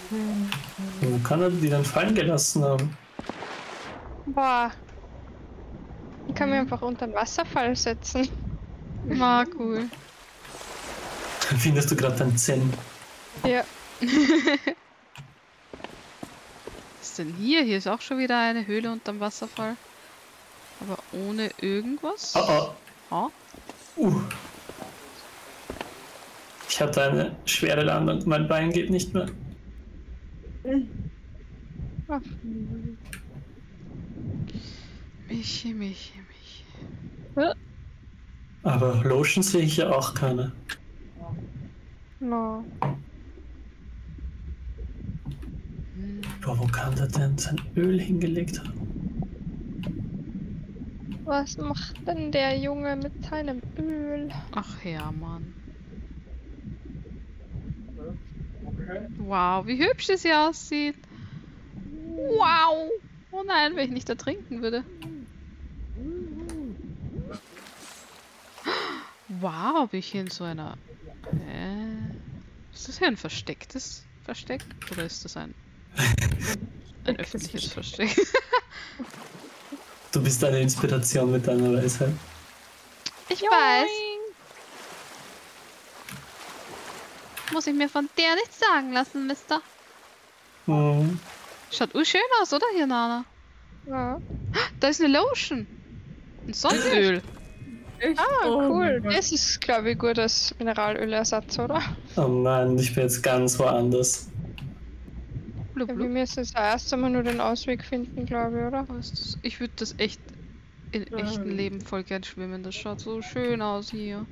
Man kann er die dann fallen gelassen haben. Boah. Ich kann mich einfach unter den Wasserfall setzen. War cool. Findest du gerade dein Zen? Ja. Was ist denn hier? Hier ist auch schon wieder eine Höhle unterm Wasserfall. Aber ohne irgendwas. Oh Oh. oh. Ich hatte eine schwere Landung, mein Bein geht nicht mehr. Ach. Michi. Aber Lotion sehe ich ja auch keine. No. Boah, wo kann der denn sein Öl hingelegt haben? Was macht denn der Junge mit seinem Öl? Ach ja, Mann. Wow, wie hübsch das hier aussieht. Wow. Oh nein, wenn ich nicht ertrinken würde. Wow, bin ich hier in so einer... Ist das hier ein verstecktes Versteck? Oder ist das ein öffentliches Versteck? Du bist eine Inspiration mit deiner Weisheit. Ich weiß. Muss ich mir von der nichts sagen lassen, Mister. Hm. Schaut schön aus, oder hier, Nana? Ja. Da ist eine Lotion. Ein Sonnenöl. Echt? Ah, Oh cool. mein Gott. Das ist, glaube ich, gut als Mineralölersatz, oder? Oh nein, ich bin jetzt ganz woanders. Blub, Ja, wir blub. müssen jetzt erst einmal nur den Ausweg finden, glaube ich, oder? Was ist das? Ich würde das echt in echten Leben voll gern schwimmen. Das schaut so schön aus hier.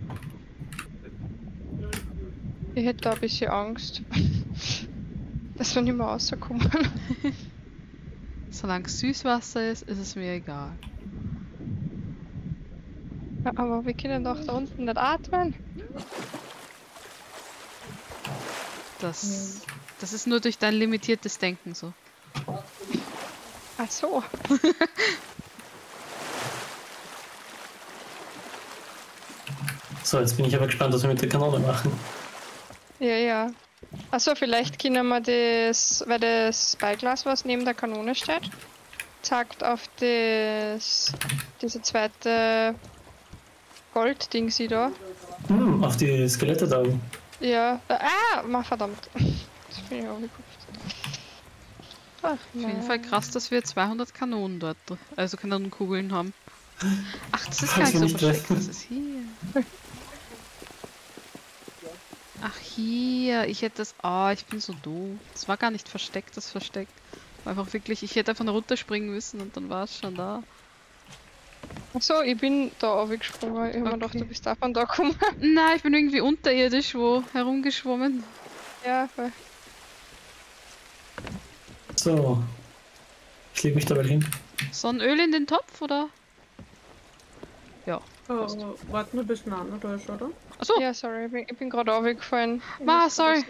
Ich hätte da ein bisschen Angst, dass wir nicht mehr rauskommen. Solange es Süßwasser ist, ist es mir egal. Ja, aber wir können doch da unten nicht atmen. Das ist nur durch dein limitiertes Denken so. Ach so. So, jetzt bin ich aber gespannt, was wir mit der Kanone machen. Ja. Achso, vielleicht können wir das, weil das Beiglas, was neben der Kanone steht, zeigt auf diese zweite Goldding sie da. Auf die Skelette da. Ja. Verdammt. Das bin ich auch geguckt. Ach, Auf jeden Fall krass, dass wir 200 Kanonen dort, also Kanonenkugeln haben. Ach, das ist gar Kannst nicht du so nicht versteckt. treffen. Das ist hier. Ach, hier. Ich hätte das... ich bin so doof. Das war gar nicht versteckt, das Versteck. War einfach wirklich... Ich hätte einfach nur runterspringen müssen und dann war es schon da. Achso, ich bin da aufgesprungen. Ich hab mir gedacht, du bist davon da gekommen. Nein, ich bin irgendwie unterirdisch wo herumgeschwommen. Ja, voll. So. Ich lege mich dabei hin. Sonnenöl in den Topf, oder? Ja. Oh, warte nur bis Nana da ist, oder? Achso, Ja, sorry, ich bin gerade aufgefallen. sorry.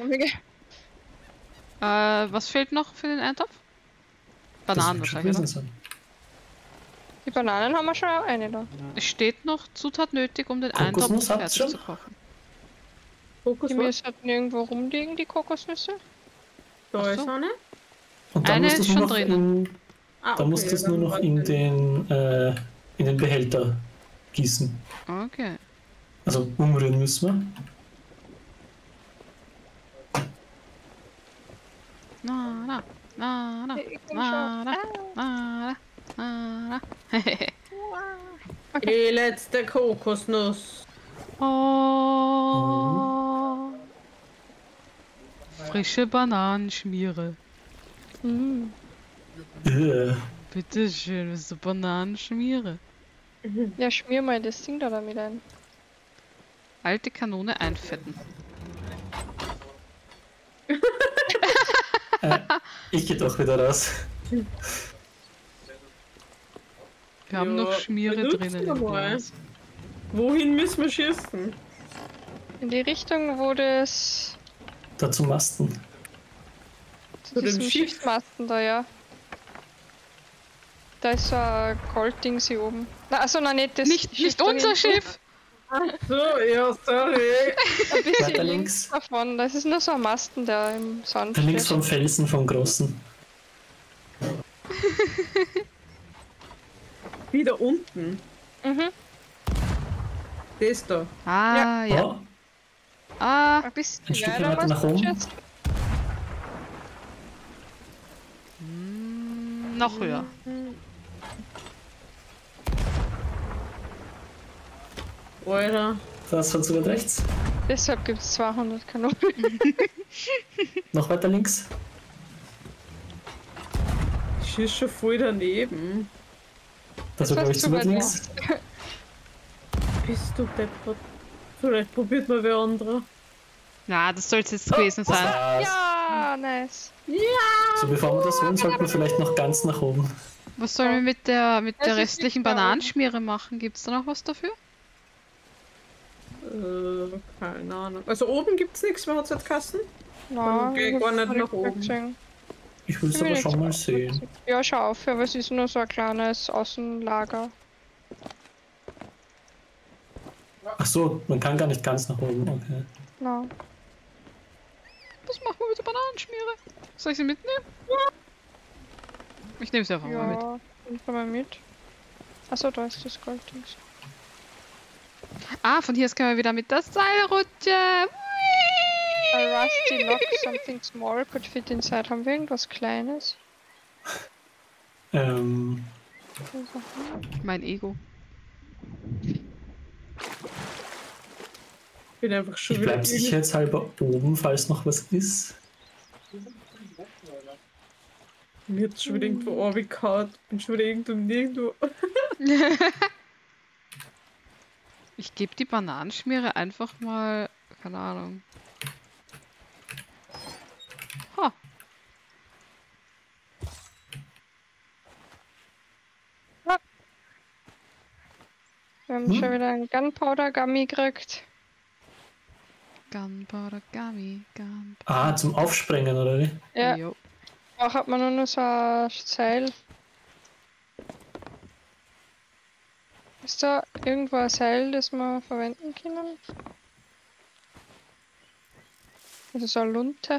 Was fehlt noch für den Eintopf? Bananen Das wird schon wahrscheinlich, gewesen oder? sein. Die Bananen haben wir schon auch eine da. Es steht noch Zutat nötig, um den Eintopf Kokosnuss habt ihr fertig schon? zu kochen. Fokus, Die müssen irgendwo rumliegen, die Kokosnüsse. da Ach ist so. eine. Und dann Eine musst du ist es schon nur noch drinnen. da musst du es nur noch in den Behälter gießen. Okay. Also umrühren müssen Na. Ich komm schon. Die letzte Kokosnuss. Oh. Frische Bananenschmiere. wir. Bitte schön, willst du Bananenschmiere? Ja, schmier mal das Ding da damit ein. Alte Kanone einfetten. Ich gehe doch wieder raus. Wir haben Ja, noch Schmiere benutzen drinnen wir im mal. Glas. Wohin müssen wir schießen? In die Richtung, wo das Da zum Masten. zu Zu dem diesem Schiff? Schiffsmasten da, ja. Da ist so ein Goldding sie oben. Na, also nein, nicht das Nicht da unser hinten. Schiff! So, ja, sorry. Ein bisschen Weiter links links. davon. Das ist nur so ein Masten, der im Sand Da links steht. vom Felsen vom Großen. Wieder unten. Mhm. Das da. Ah, ja. Oh, Ah, Ein bisschen Ein Stückchen weiter weiter nach oben. jetzt. noch höher. Alter. das hat sogar rechts. Deshalb gibt es 200 Kanonen. Noch weiter links. Ich ist schon voll daneben. Das war, glaube ich, hast zu du weit weit links. Bist du deppert? Vielleicht probiert mal wer andere. Na, das soll es jetzt gewesen sein. Das. Ja, nice. So, bevor wir das holen, sollten wir vielleicht noch ganz nach oben. Was sollen wir mit der Es ist restlichen nicht da oben. Bananenschmiere machen? Gibt es da noch was dafür? Keine Ahnung. Also oben gibt's nichts, wer hat jetzt Kassen? Nein, geh ich gar hab's nicht nicht nach oben. gesehen. Ich will es Ich bin aber jetzt schon mal auch sehen. Ja, schau auf, aber es ist nur so ein kleines Außenlager. Ach so, man kann gar nicht ganz nach oben. Okay. Na. Was machen wir mit der Bananenschmiere? Soll ich sie mitnehmen? Ich nehme sie einfach mal mit. Ja, nimm mal mit. Achso, da ist das Golddings. Ah, von hier aus können wir wieder mit der Seilrutsche. A rusty lock, something small could fit inside. Haben wir irgendwas Kleines? Mein Ego. Ich bin einfach schon Ich wieder bleib sicherheitshalber oben, falls noch was ist. Mir hat's schon wieder irgendwo runtergehauen. Bin schon wieder nirgendwo. Ich gebe die Bananenschmiere einfach mal, keine Ahnung. Ha, Wir haben schon wieder einen Gunpowder Gummy gekriegt. Gunpowder Gummy, Gunpowder. Ah, zum Aufsprengen, oder wie? Ja, Jo. auch hat man nur noch so ein Seil. Ist da irgendwo ein Seil, das wir verwenden können? Also so eine Lunte.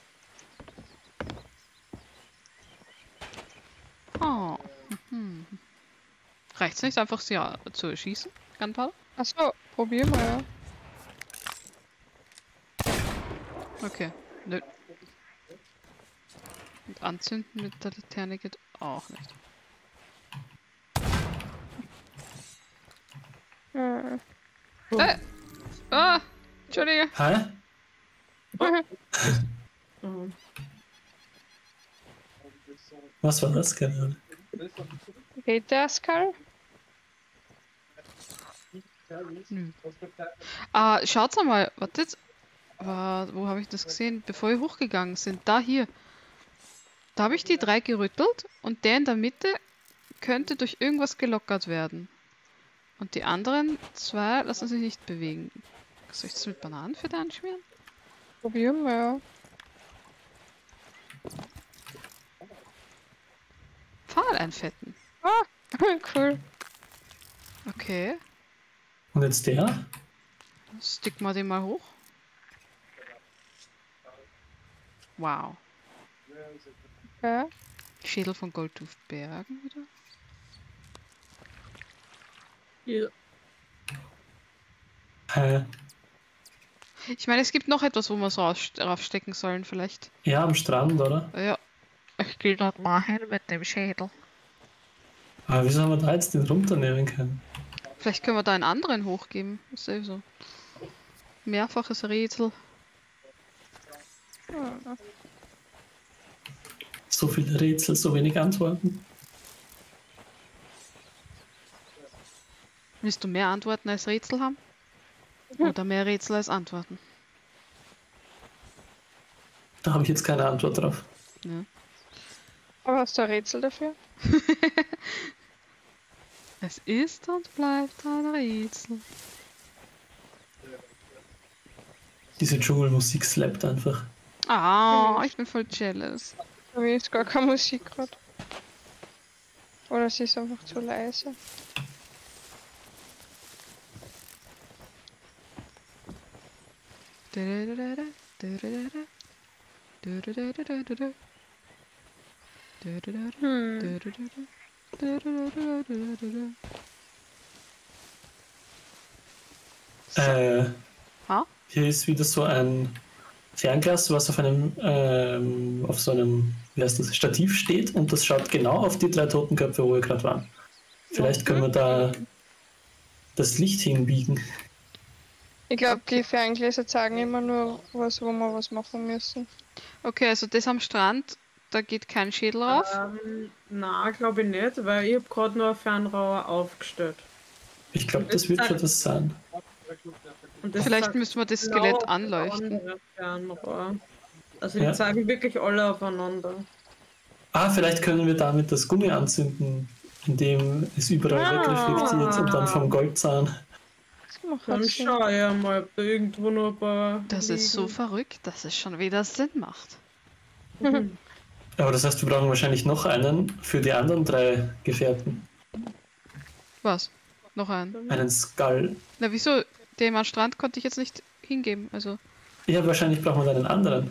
Oh. Mhm. Reicht's nicht einfach, sie zu erschießen? Gunpowder? Achso, probieren wir ja. Okay. Nö. Und anzünden mit der Laterne geht auch nicht. Hm. Ah! Entschuldige. Hä? Oh. Was war das gerade? Geht der Skull? Nö. Ah, schaut's mal. Wartet. Wo habe ich das gesehen? Bevor wir hochgegangen sind. Da hier. Da habe ich die 3 gerüttelt und der in der Mitte könnte durch irgendwas gelockert werden. Und die anderen 2 lassen sich nicht bewegen. Soll ich das mit Bananenfett anschmieren? Probieren wir ja. Pfahl einfetten. Cool. Und Okay. jetzt der? Stick mal den mal hoch. Wow. Ja. Schädel von Goldtooth Bergen wieder. Ja. Hä? Ich meine, es gibt noch etwas, wo wir so raufstecken sollen, vielleicht. Ja, am Strand, oder? Ja. Ich gehe dort mal hin mit dem Schädel. Aber wieso haben wir da jetzt den runternehmen können? Vielleicht können wir da einen anderen hochgeben. Ist eh so. Mehrfaches Rätsel. So viele Rätsel, so wenig Antworten. Willst du mehr Antworten als Rätsel haben? Oder mehr Rätsel als Antworten? Da habe ich jetzt keine Antwort drauf. Ja. Aber hast du ein Rätsel dafür? Es ist und bleibt ein Rätsel. Diese Dschungelmusik slappt einfach. Ah, ich bin voll jealous. Bei mir ist gar keine Musik gerade. Oder sie ist einfach zu leise. Ha? Hier ist wieder so ein Fernglas, was auf auf so einem, wie heißt das, Stativ steht und das schaut genau auf die 3 Totenköpfe, wo wir gerade waren. Vielleicht können wir da das Licht hinbiegen. Ich glaube, die Ferngläser zeigen immer nur was, wo wir was machen müssen. Okay, also das am Strand, da geht kein Schädel rauf. Na, glaube ich nicht, weil ich habe gerade nur ein Fernrohr aufgestellt. Ich glaube, das wird schon das sein. Und das Vielleicht zeigt müssen wir das genau Skelett auf das anleuchten. andere Fernrohr. Also die Ja. zeigen wirklich alle aufeinander. Ah, vielleicht können wir damit das Gummi anzünden, indem es überall wegreflektiert und dann vom Goldzahn. Das macht Dann halt Sinn. schau ich mal, ob da irgendwo noch ein paar. Das ist so verrückt, dass es schon wieder Sinn macht. liegen. Aber das heißt, wir brauchen wahrscheinlich noch einen für die anderen 3 Gefährten. Was? Noch einen? Einen Skull. Na wieso? Dem am Strand konnte ich jetzt nicht hingeben. Also, Ja, wahrscheinlich brauchen wir dann einen anderen.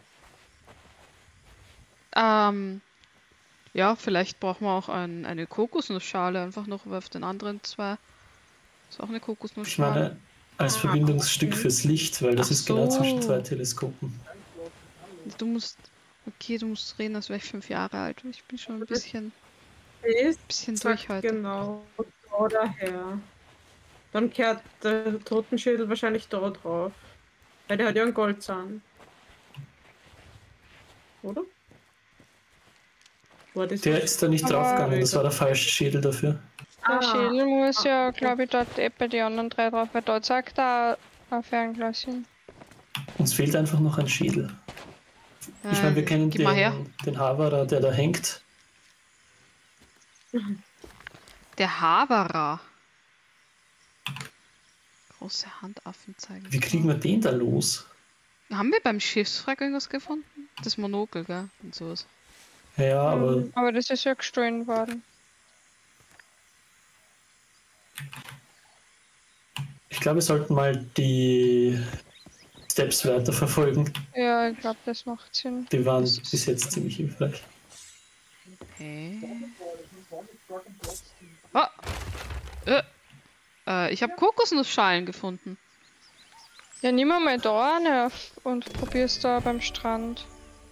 ja, vielleicht brauchen wir auch eine Kokosnussschale einfach noch, weil auf den anderen 2 ist auch eine Ich Kokosnussschale. meine, als Verbindungsstück fürs Licht, weil das Ach ist genau zwischen so. 2 Teleskopen. Du musst reden, als wäre ich 5 Jahre alt. Ich bin schon ein bisschen Sagt durch heute. genau da daher. Dann kehrt der Totenschädel wahrscheinlich da drauf. Weil der hat ja einen Goldzahn. Oder? War das Der ist da nicht Aber- draufgegangen, das war der falsche Schädel dafür. Der Ah, Schädel muss ja, glaube ich, dort bei den anderen 3 drauf, weil dort sagt er ein Fernglas hin. Uns fehlt einfach noch ein Schädel. Ich meine, wir kennen Gib mal her. den Haverer, der da hängt. Der Haverer. Große Handaffen zeigen. Wie kriegen wir den da los? Haben wir beim Schiffswrack irgendwas gefunden? Das Monokel, gell? Und sowas. Ja, aber Aber das ist ja gestohlen worden. ich glaube, wir sollten mal die Steps weiter verfolgen. Ja, ich glaube, das macht Sinn. Die waren bis jetzt ziemlich hilfreich. Okay. Ich habe Kokosnussschalen gefunden. Ja, nimm mal da eine und probier's da beim Strand.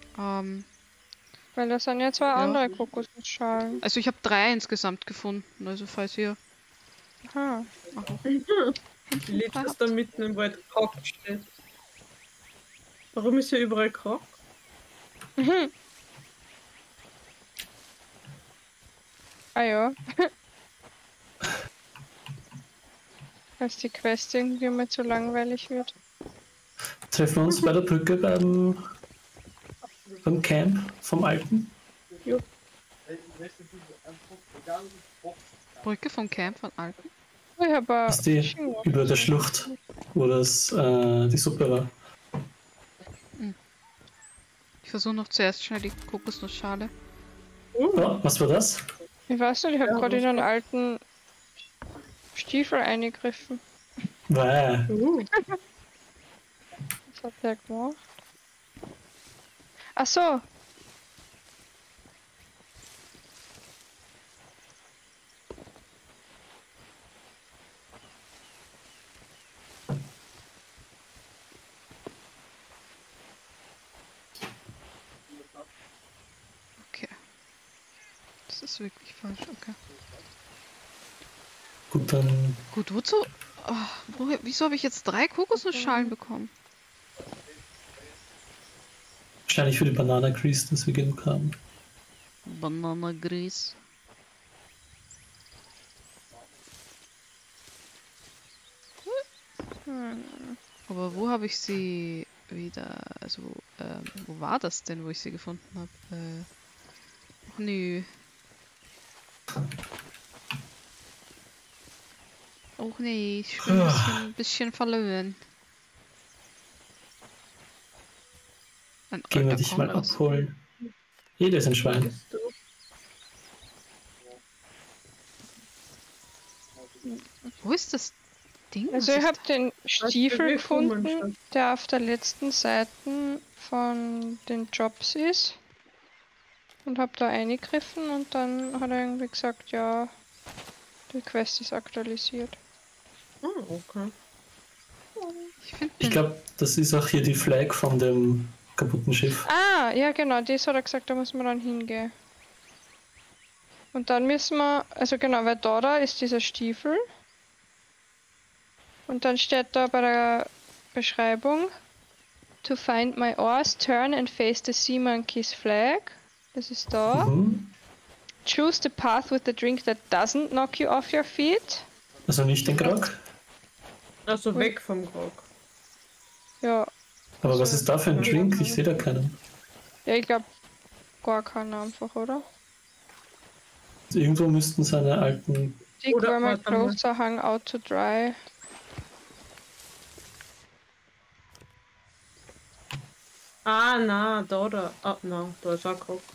Weil das sind ja 2 andere Kokosnussschalen. Also ich habe 3 insgesamt gefunden. Also falls ihr... Aha. die Lied, das da mitten im Wald Krach steht. Warum ist hier überall Krach? Ah ja. Dass die Quest irgendwie mal zu langweilig wird. Treffen wir uns bei der Brücke beim Camp vom Alten. Brücke vom Camp von Alpen. Oh, ich habe Das ist die über der Schlucht, wo die Suppe war. Ich versuche noch zuerst schnell die Kokosnussschale. Oh, was war das? Ich weiß nicht, ich habe gerade in einen alten Stiefel eingegriffen. Wow. Was hat der gemacht? Ach so. Okay. Das ist wirklich falsch, okay. Gut, dann Gut, wozu? Wieso habe ich jetzt 3 Kokosnussschalen bekommen? wahrscheinlich für die Banana Grease, dass wir genug haben. Bananagris. Aber wo habe ich sie wieder? Also, wo war das denn, wo ich sie gefunden habe? Ach nö. Och nee, ich bin ein bisschen verloren. Ein Gehen wir alter dich mal Kompass. abholen. Jeder ist ein Schwein. Wo ist das Ding? Also ich habe den Stiefel wie cool man gefunden, schaut. der auf der letzten Seite von den Jobs ist. Und habe da eingegriffen und dann hat er irgendwie gesagt, ja, die Quest ist aktualisiert. Ah, okay. Ich finde Ich glaube, das ist auch hier die Flag von dem kaputten Schiff. Ah, ja genau, das hat er gesagt, da muss man dann hingehen. Und dann müssen wir, also genau, weil da ist dieser Stiefel. Und dann steht da bei der Beschreibung, to find my oars, turn and face the sea monkey's flag. Das ist da. Mhm. Choose the path with the drink that doesn't knock you off your feet. Also nicht den Grog. Also weg vom Grog. Ja, Aber was ist da für ein Drink? Ich sehe da keinen. ja ich glaube gar keinen einfach, oder? Irgendwo müssten seine alten... Dig Oder where my warte mal. clothes are hung out to dry. Ah, na, da. Ah, na, da ist auch Grog.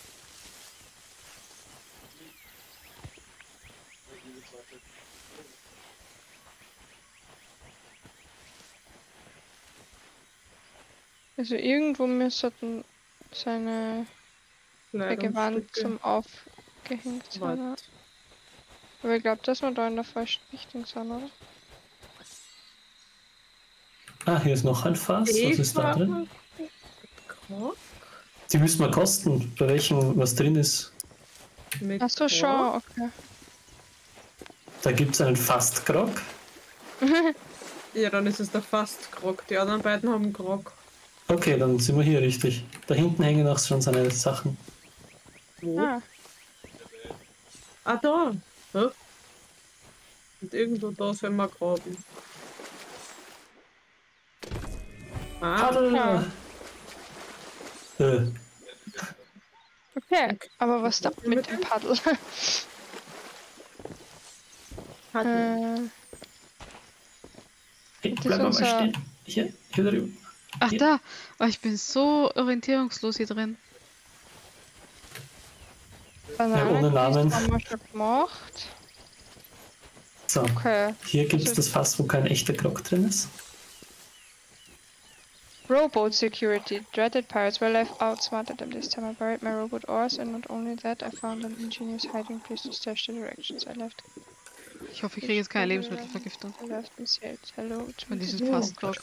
Also irgendwo müssten seine Gewand zum Aufgehängt sein. Ja. Warte. Aber ich glaube, dass wir da in der falschen Richtung sind, oder? Ah, hier ist noch ein Fass. Was ist da drin? Grog? Die müssen wir kosten, bei welchem was drin ist. Mit Ach so, Grog? schon, okay. Da gibt es einen Fast-Grog. Ja, dann ist es der fast Grog. Die anderen beiden haben Grog. Okay, dann sind wir hier richtig. Da hinten hängen auch schon seine Sachen. Wo? Ah, Ah, da. Hä? Und irgendwo da sollen wir graben. Ah, Paddel! ja. Äh, okay. Aber was da mit dem Paddel? Paddel. hey, Das bleib mal unser- stehen. Hier drüben. Ach Hier. da, oh, ich bin so orientierungslos hier drin. ohne Namen. Haben wir schon gemacht. So, Okay. hier gibt es das Fass, wo kein echter Grog drin ist. Rowboat security. Dreaded pirates. Well, I've outsmarted them this time. I buried my rowboat oars, and not only that, I found an ingenious hiding place to stash the directions I left. Ich hoffe, ich kriege jetzt keine Lebensmittelvergiftung I left and said hello to von diesem the- Fastgrog.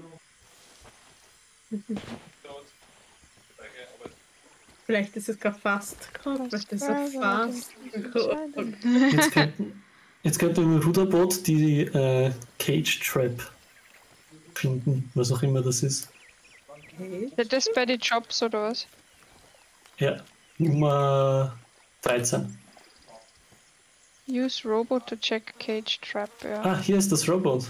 Vielleicht ist es gar fast Grog. Vielleicht ist es fast Grog. Jetzt könnten wir im Ruderboot die Cage Trap finden, was auch immer das ist. Okay. Das ist bei den Jobs oder was? Ja, Nummer 13. Use robot to check cage trap, ja. Ah, hier ist das Robot.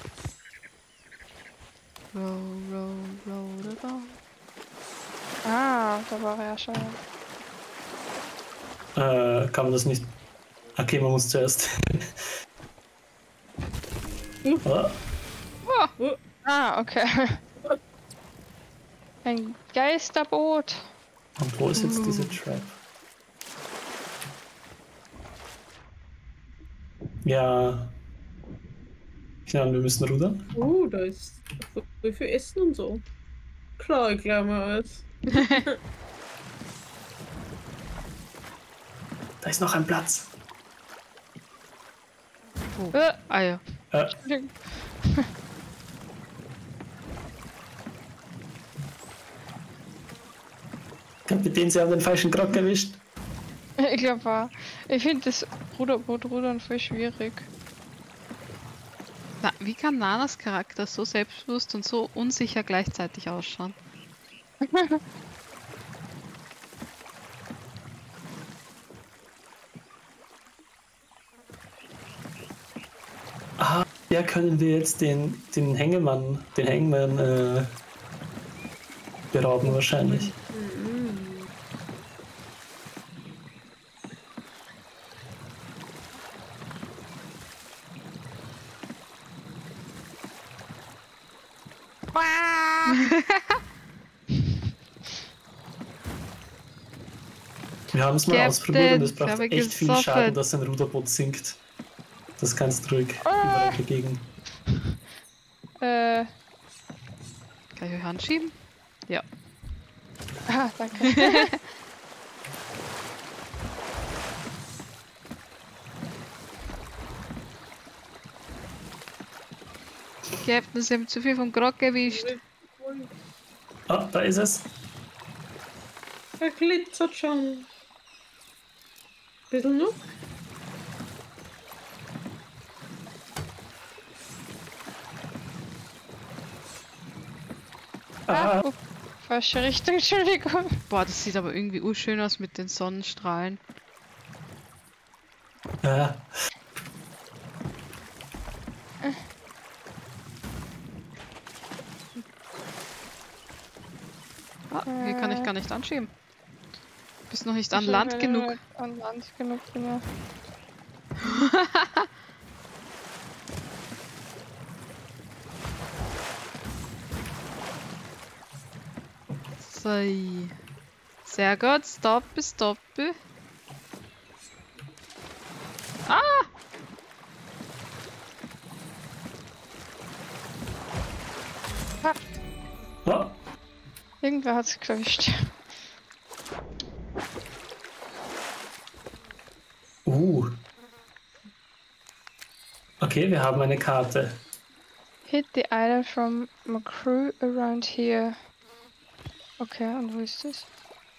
Row, row, row, row. Ah, da war er schon. Kann man das nicht... Okay, man muss zuerst... Ah, Ah, okay. Ein Geisterboot. und wo ist jetzt diese Trap? Ja... Ja, wir müssen rudern. Da ist so viel Essen und so. Klar, ich glaube mal alles. Da ist noch ein Platz. Ah ja. Entschuldigung. Kapitän, Sie haben den falschen Grog erwischt. Ich glaube war. Ich finde das Ruderboot-Rudern voll schwierig. Na, wie kann Nanas Charakter so selbstbewusst und so unsicher gleichzeitig ausschauen? Ah, ja, können wir jetzt den Hangman berauben wahrscheinlich. Wir haben es mal Captain, ausprobiert und es braucht ich habe echt viel gesoffen. Schaden, dass ein Ruderboot sinkt. Das kannst du ruhig überall begegnen. Kann ich euch anschieben? Ja. Ah, danke. Captain, sie haben zu viel vom Grog erwischt. Ah, da ist es. Er glitzert schon. Bisschen noch. Ah, falsche Richtung, Entschuldigung. Boah, das sieht aber irgendwie urschön aus mit den Sonnenstrahlen. Ja. Ah, hier kann ich gar nicht anschieben. Bist noch nicht an Ich Land bin genug. nicht An Land genug, genau. So. Sehr gut, stoppe, stoppe. Ah! Ah, Irgendwer hat es erwischt. Okay, wir haben eine Karte. Hit the island from my crew around here. Okay, und wo ist das?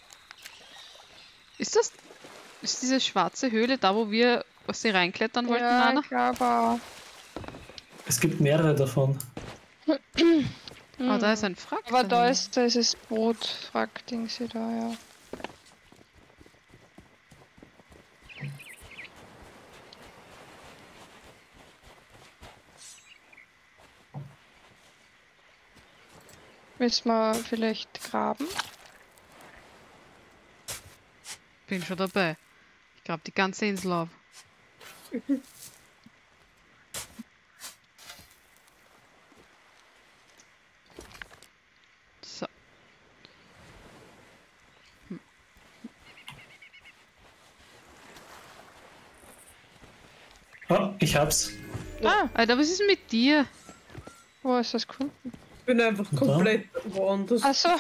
Ist diese schwarze Höhle da, wo wir was sie reinklettern wollten, Ja, Anna? ich glaube auch. Es gibt mehrere davon. Oh, da ist ein Frack. Aber da dahin. ist das Boot, Frack-Ding sie da, ja. Müssen wir vielleicht graben? Bin schon dabei. Ich grab die ganze Insel auf. So. Oh, ich hab's. Ah, Alter, was ist mit dir? wo ist das gefunden? Ich bin einfach komplett woanders. Achso,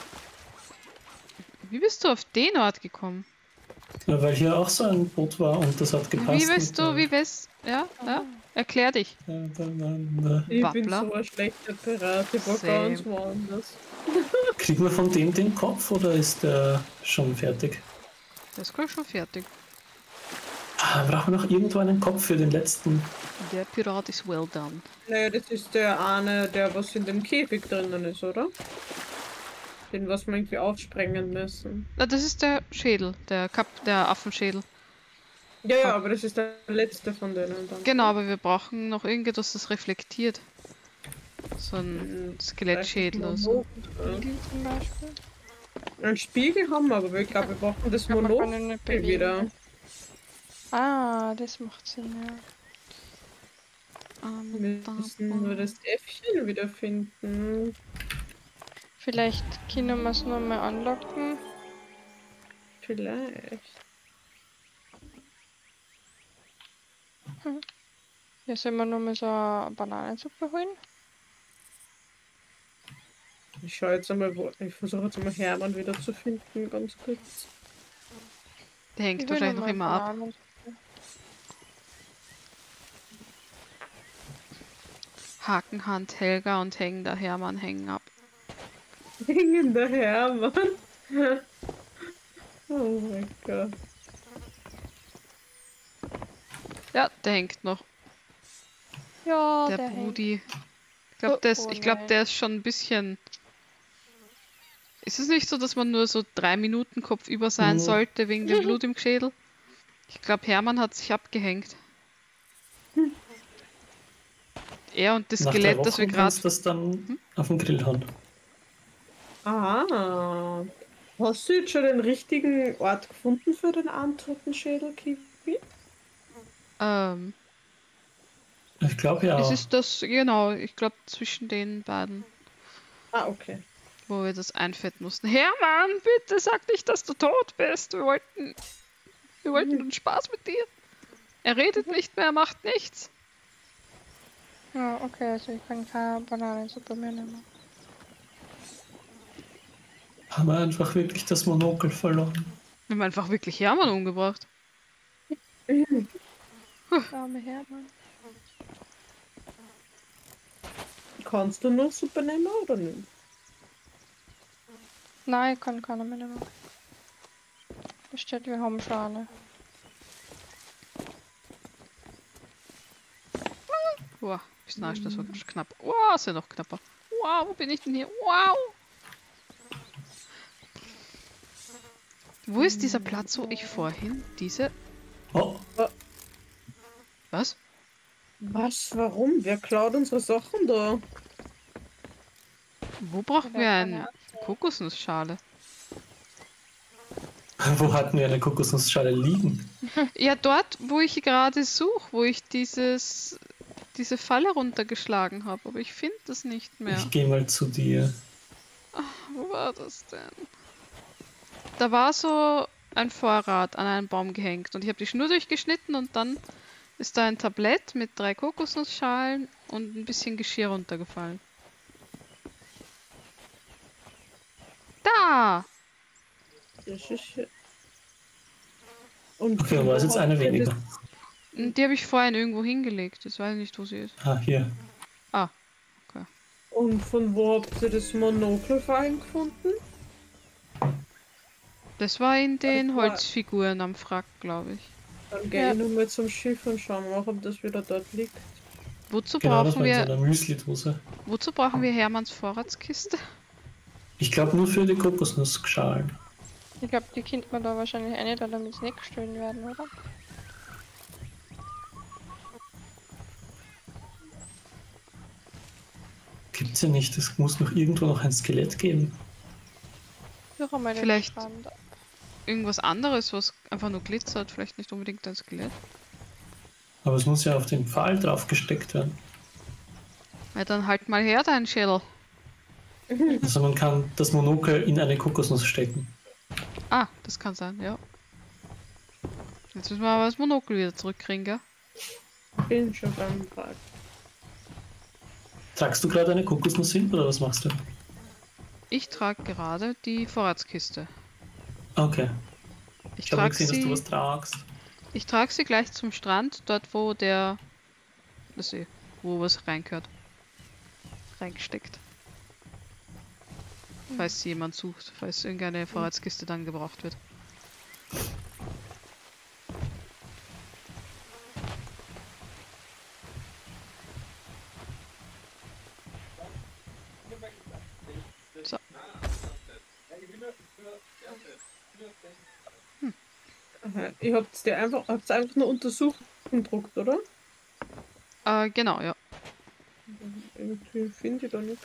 Wie bist du auf den Ort gekommen? Ja, weil hier auch so ein Boot war und das hat gepasst. Wie weißt du, wie weißt ja? Erklär dich. Ich bin Wappler. so ein schlechter Pirat, ich war Same. ganz woanders. Kriegen wir von dem den Kopf oder ist der schon fertig? Das ist gleich schon fertig. Ah, brauchen wir noch irgendwo einen Kopf für den letzten? Der Pirat ist well done. Naja, das ist der eine, der was in dem Käfig drinnen ist, oder? Den was wir irgendwie aufsprengen müssen. Na, das ist der Schädel, der Affenschädel. Ja, ja, aber das ist der letzte von denen dann. Genau, aber wir brauchen noch irgendetwas, das reflektiert. So ein Skelettschädel oder so. Spiegel zum Beispiel. Einen Spiegel haben wir, aber ich glaube, wir brauchen das Aber man kann ihn Monokel nicht bewegen. wieder. Ah, das macht Sinn, ja. Wir müssen nur das Äffchen wiederfinden. Vielleicht können wir es nochmal anlocken. Vielleicht. Ja, sollen wir nochmal so eine Bananensuppe holen? Ich schaue jetzt einmal, ich versuche jetzt einmal Hermann wieder zu finden, ganz kurz. Der hängt Ich will wahrscheinlich noch mal immer ab. Bananensuppe. Hakenhand, Helga und hängender Hermann hängen ab. Hängender Hermann. Oh mein Gott. Ja, der hängt noch. Ja, Der hängt. Brudi. Ich glaube, der, Oh ich glaub, nein. der ist schon ein bisschen. Ist es nicht so, dass man nur so 3 Minuten kopfüber sein Mhm. sollte wegen dem Blut im Schädel? Ich glaube, Hermann hat sich abgehängt. Er und das Nach 3 Skelett, das wir Wochen gerade. kannst du das dann auf den Grill hauen. Ah. Hast du jetzt schon den richtigen Ort gefunden für den antoten Schädelkiwi? Ich glaube ja. Es ist das, genau, ich glaube zwischen den beiden, Ah, okay. wo wir das einfetten mussten. Hermann, bitte sag nicht, dass du tot bist. Wir wollten einen Spaß mit dir. Er redet nicht mehr, er macht nichts. Ja, okay, also ich kann keine Bananensuppe mehr nehmen. Haben wir einfach wirklich das Monokel verloren. Wir haben einfach wirklich Hermann umgebracht. Arme Hermann. Kannst du nur Suppe nehmen oder nicht? Nein, ich kann keine mehr nehmen. Da steht, wir haben schon eine. Wow, bisschen Arsch, das war knapp. Wow, ist ja noch knapper. Wow, wo bin ich denn hier? Wow! Wo ist dieser Platz, wo ich vorhin diese... Oh, Was? Was? Warum? Wer klaut unsere Sachen da? Wo brauchen wir Keine eine Kokosnussschale? wo hatten wir eine Kokosnussschale liegen? Ja, dort, wo ich gerade suche, wo ich diese Falle runtergeschlagen habe, aber ich finde das nicht mehr. Ich gehe mal zu dir. Wo war das denn? Da war so ein Vorrat an einen Baum gehängt und ich habe die Schnur durchgeschnitten und dann ist da ein Tablett mit 3 Kokosnussschalen und ein bisschen Geschirr runtergefallen. Da! Das ist ja... Und Okay, aber ist jetzt eine weniger. Und die habe ich vorhin irgendwo hingelegt. Jetzt weiß ich nicht, wo sie ist. Ah, hier. Ah, Und von wo habt ihr das Monokel vorhin gefunden? das war in den Das war- Holzfiguren am Frack, glaube ich. Dann gehe Ja. ich nochmal zum Schiff und schauen mal, ob das wieder dort liegt. Wozu Genau, das brauchen war in so wir, einer Müsli-Dose. wozu brauchen wir Hermanns Vorratskiste? Ich glaube nur für die Kokosnussschalen. Ich glaube, die kennt man da wahrscheinlich eine, damit sie nicht gestohlen werden, oder? Gibt's ja nicht. Es muss noch irgendwo noch ein Skelett geben. Suche mal den Vielleicht- Strand. Irgendwas anderes, was einfach nur glitzert, vielleicht nicht unbedingt ein Skelett. Aber es muss ja auf den Pfahl drauf gesteckt werden. Ja, dann halt mal her, dein Schädel. Also man kann das Monokel in eine Kokosnuss stecken. Ah, das kann sein, ja. Jetzt müssen wir aber das Monokel wieder zurückkriegen, gell? Bin schon beim Park. Tragst du gerade eine Kokosnuss hin oder was machst du? Ich trage gerade die Vorratskiste. Okay. Ich Ich habe trage gesehen, dass du sie, was tragst. ich trage sie gleich zum Strand, dort wo der, wo was reingesteckt. Falls sie jemand sucht, falls irgendeine Vorratskiste dann gebraucht wird. So. Aha. Ihr habt's einfach nur untersucht und druckt, oder? Genau, ja. Irgendwie finde ich da nichts.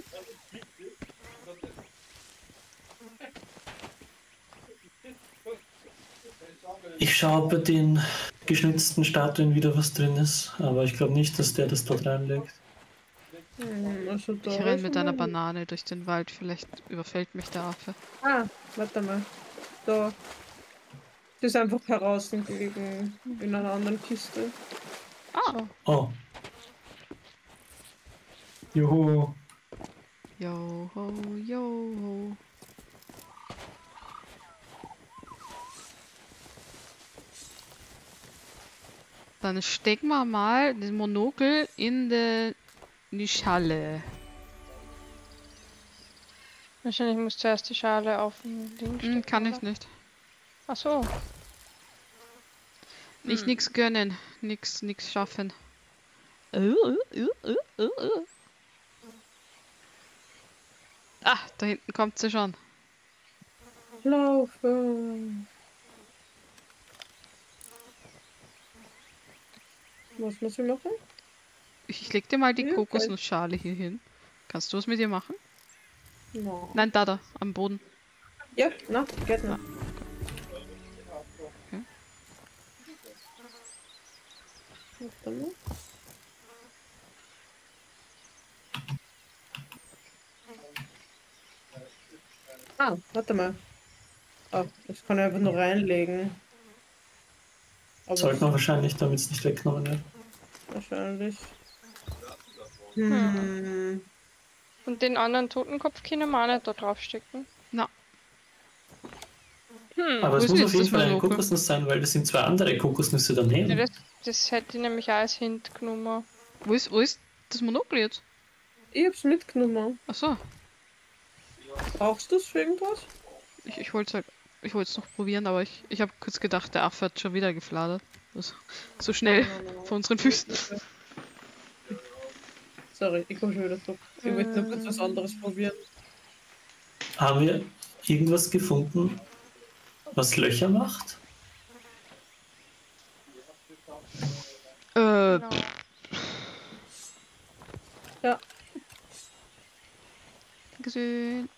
Ich schaue ob bei den geschnitzten Statuen wieder was drin ist, aber ich glaube nicht, dass der das dort reinlegt. Also da Ich renne ist mit einer einmal- Banane durch den Wald, vielleicht überfällt mich der Affe. Ah, warte mal. Da. Das ist einfach herausgelegen in einer anderen Kiste. Ah! Oh. Juhu. Yo ho, yo ho. Dann stecken wir mal den Monokel in die Schale. Wahrscheinlich muss zuerst die Schale auf den Ding stecken. Kann ich oder? nicht. Ach so. Nicht nix gönnen, nix schaffen. Ah, da hinten kommt sie schon. Laufen. Was muss ich machen? Ich leg dir mal die Ja, Kokosnussschale hier hin. Kannst du was mit ihr machen? No. Nein, da, am Boden. Ja, na, geht noch. Okay. Warte mal. Ah, warte mal. Ah, das kann ich einfach nur reinlegen. Aber Sollte man wahrscheinlich, damit es nicht weggenommen wird. wahrscheinlich. Hm. Und den anderen Totenkopf können wir auch nicht da draufstecken. Na, Aber Wo es ist muss denn auf jetzt jeden das Fall eine Maloche? Kokosnuss sein, weil das sind zwei andere Kokosnüsse Ja, daneben. das hätte ich nämlich auch als Hint genommen. wo ist das Monokel jetzt? Ich hab's mitgenommen. Achso, Brauchst du es für irgendwas? ich wollte halt, ich wollte es noch probieren, aber ich habe kurz gedacht, der Affe hat schon wieder gefladert. So schnell vor unseren Füßen. Sorry, ich komm schon wieder zurück. Ich wollte nur kurz was anderes probieren. Haben wir irgendwas gefunden, was Löcher macht? Genau. Ja, Gesehen.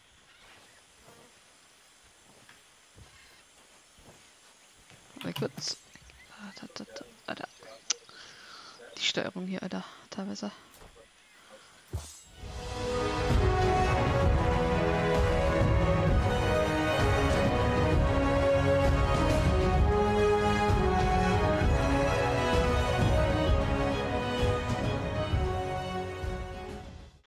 Warte kurz. Da. Die Steuerung hier, Alter, teilweise.